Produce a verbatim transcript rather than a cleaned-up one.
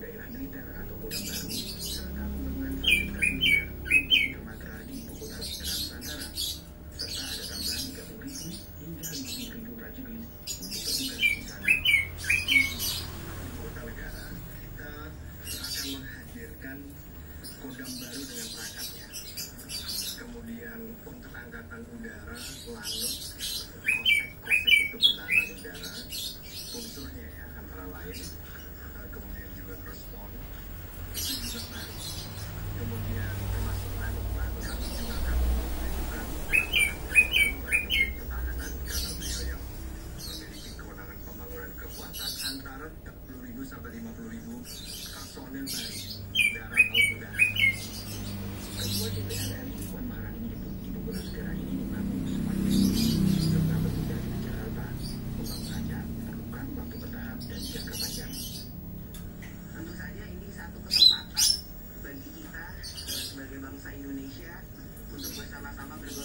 daerah militer atau Kodam Baru, serta pembangunan fasilitas militer untuk dermaga di ibu kota negara Nusantara, serta ada tambahan tiga puluh ribu hingga lima puluh ribu prajurit untuk bertugas di sana. Di ibu kota negara, kita akan menghadirkan Kodam Baru dengan perangkatnya. Kemudian untuk angkatan udara, Lanut, Kosek-Kosek itu pertahanan udara, unsurnya ya antara lain, kemudian juga respon itu juga baru. Kemudian termasuk Lanut, Lanut kami juga akan menunjukkan para menteri pertahanan karena beliau yang memiliki kewenangan pembangunan kekuatan antara tiga puluh ribu sampai lima puluh ribu personel baru darat laut udara. Ketua D P R R I Puan Maharani menyebut ibu kota negara ini mampu semakin serta berpindah di Jakarta. Pembangunannya diperlukan waktu bertahap dan jangka panjang. Tentu saja ini satu kesempatan bagi kita sebagai bangsa Indonesia untuk bersama-sama bergotong